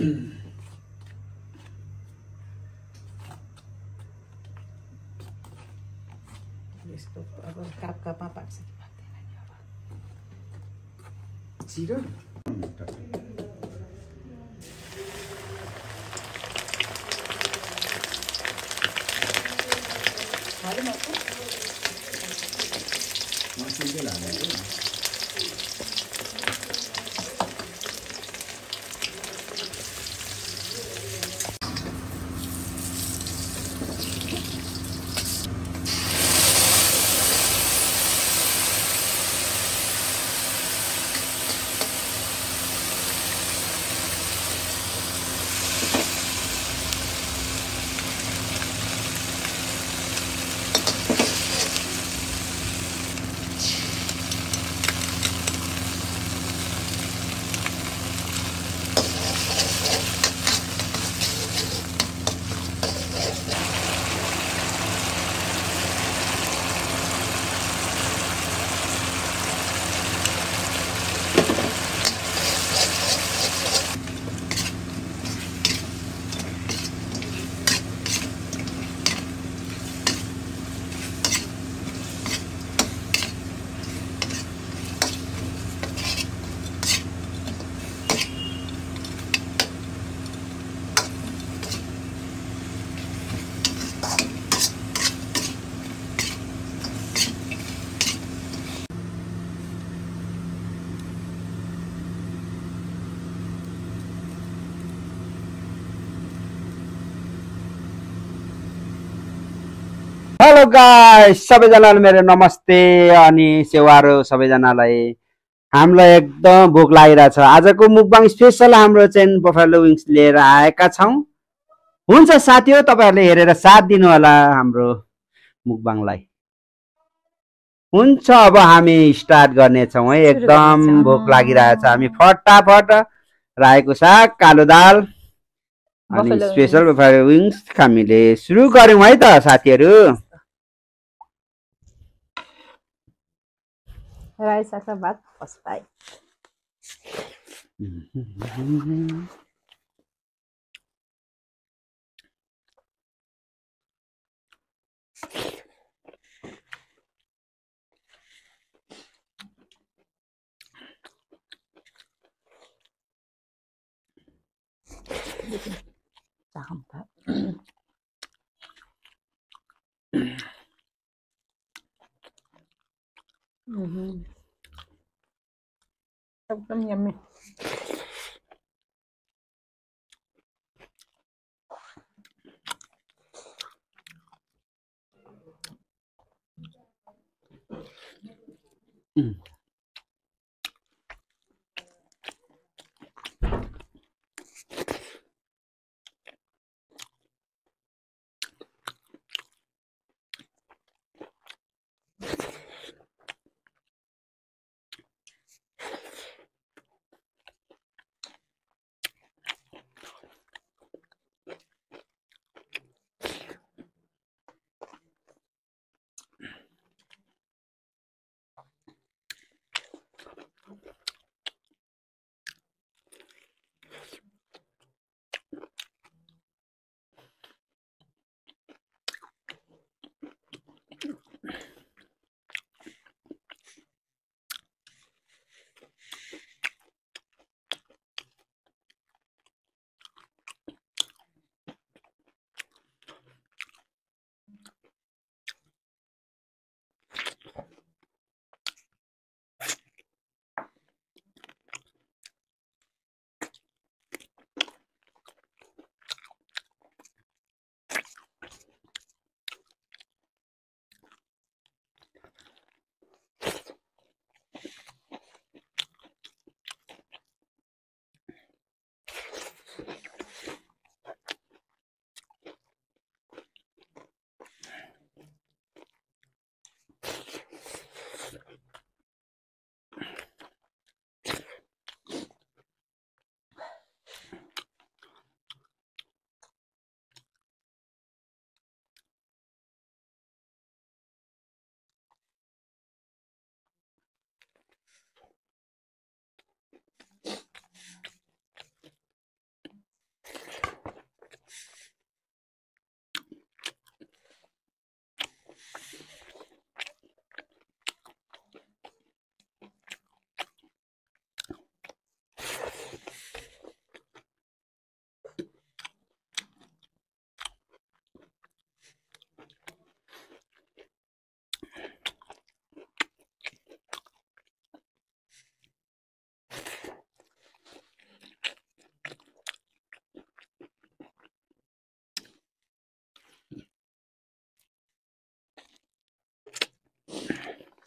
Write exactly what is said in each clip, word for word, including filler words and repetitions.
यस्तो अब काप कापमा पाक्छ कि पाक्दैन नि अब छिटो हाल्नु पर्छ मसिनो लाग्यो हेलो गाइस सबैजनालाई मेरो नमस्ते अनि सेवारो सबैजनालाई हामीलाई एकदम भोक लागिरहेछ आजको मुकबाङ स्पेशल हाम्रो चाहिँ बफेलो विङ्स लिएर आएका छौं हुन्छ साथी हो तपाईहरुले हेरेर साथ दिनु होला हाम्रो मुकबाङलाई हुन्छ अब हामी स्टार्ट गर्ने छौं है एकदम भोक लागिरहेछ हामी फटाफट रायोको साग कालो दाल अनि स्पेशल बफेलो विङ्स हामीले सुरु गर्यौं है त साथीहरु राई साग भात फस्टाइ चाहम त एकदम यम्मी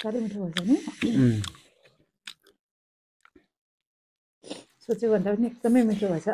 साह्रै मिठो भएछ नि उम्, सोचेको भन्दा पनि एकदमै मिठो भएछ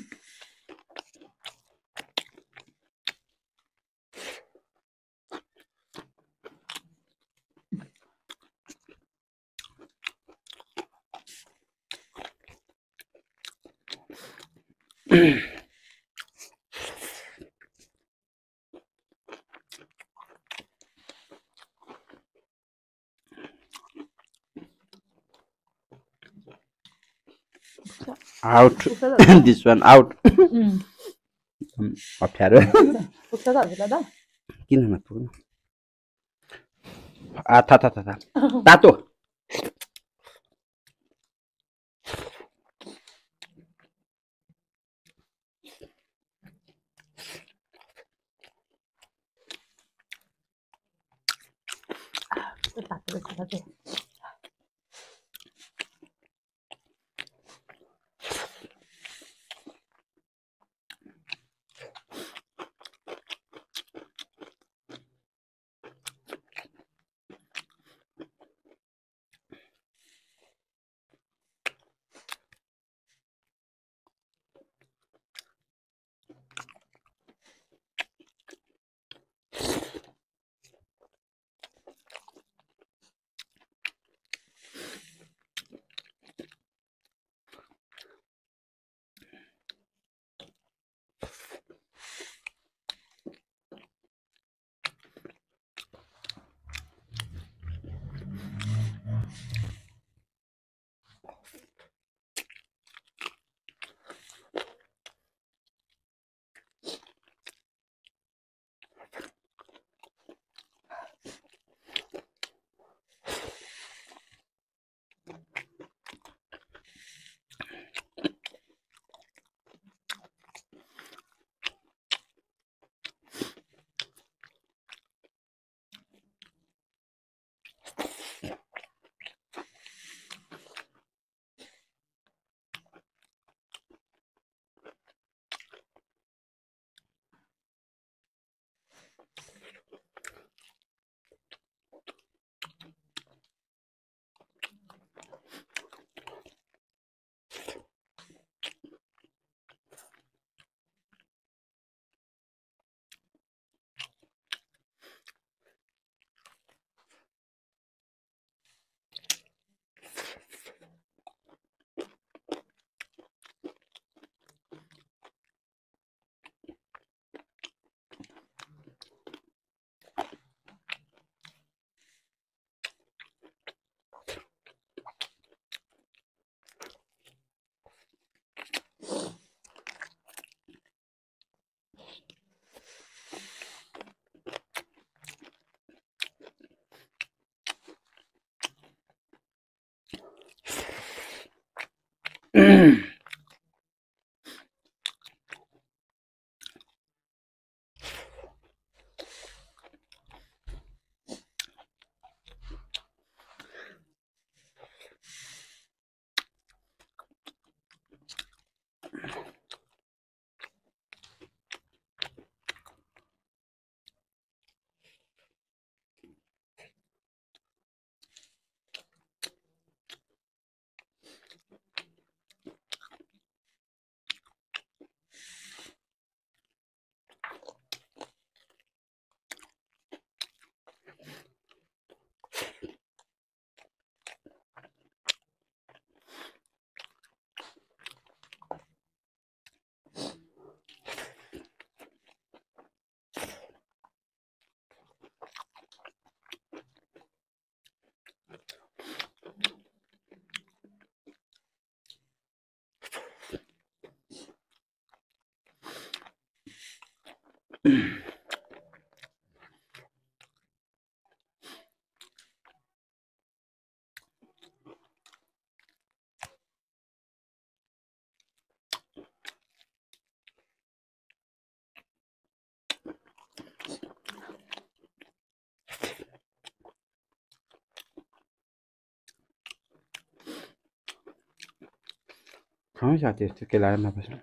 out this one out उम्, अप्ठ्यारो पुग्छ त हजुरलाई त किन नपुग्नु आ था था था था तातो त्यो तातो रहेछ त त्यो खाउँ साथी यस्तो केलाएर नबस्नु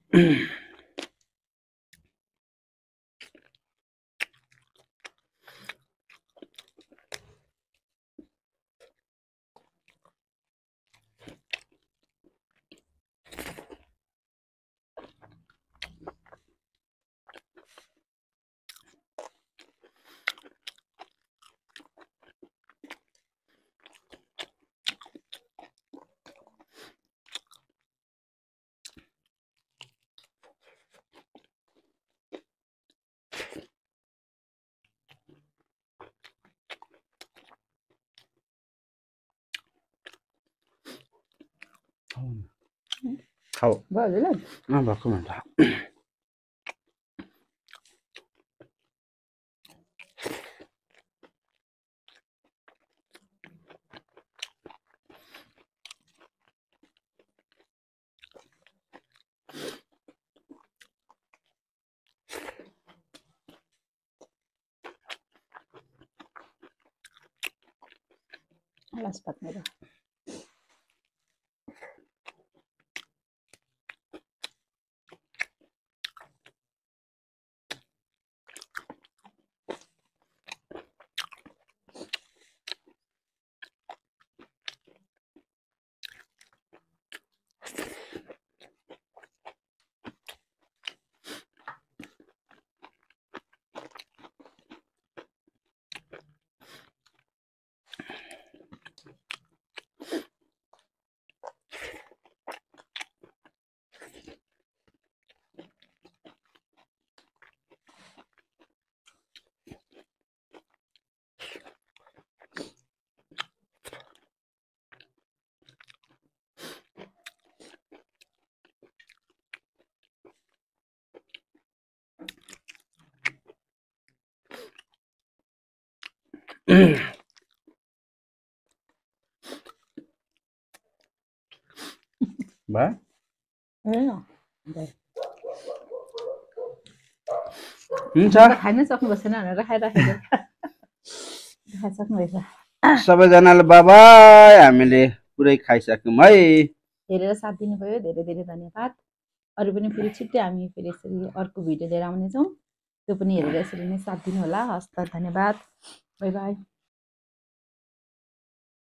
खाऊ भयो हजुरलाई नभएको भन्दा लास्ट पात मेरो भयो होइन हुन्छ खानै सक्नु भएको छैन भनेर खाइराखेको खाइसक्नु रहेछ सबैजनाले बाबाई हामीले पुरै खाइसक्यौँ है हेरेर साथ दिनुभयो धेरै धेरै धन्यवाद अरू पनि फेरि छिट्टै हामी फेरि यसरी अर्को भिडियो लिएर आउनेछौँ त्यो पनि हेरेर यसरी नै साथ दिनु होला हस् त धन्यवाद बाई बाई